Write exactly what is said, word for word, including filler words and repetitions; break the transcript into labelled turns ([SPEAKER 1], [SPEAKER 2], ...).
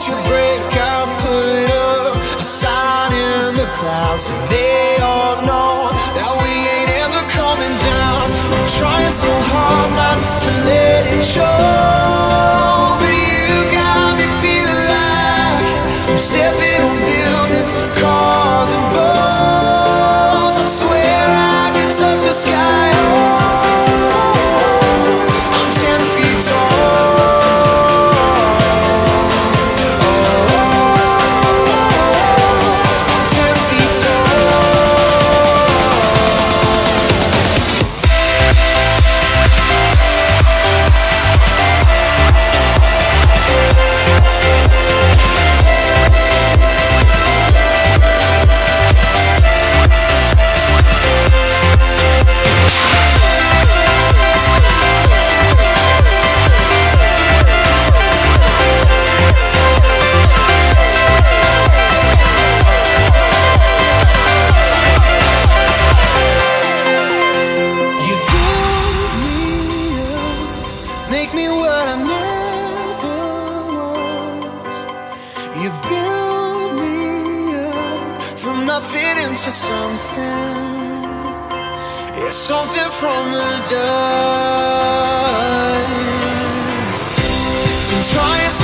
[SPEAKER 1] you break, I put up a sign in the clouds so they all know that we ain't ever coming down. I'm trying so hard not to let it show, but you got me feeling like I'm stepping on buildings, cars and boats. I swear I could touch the sky. I'm ten feet tall. I'm ten feet tall. You build me up, make me what I never was. You build me up from nothing into something. Yeah, something from the dust. I'm trying so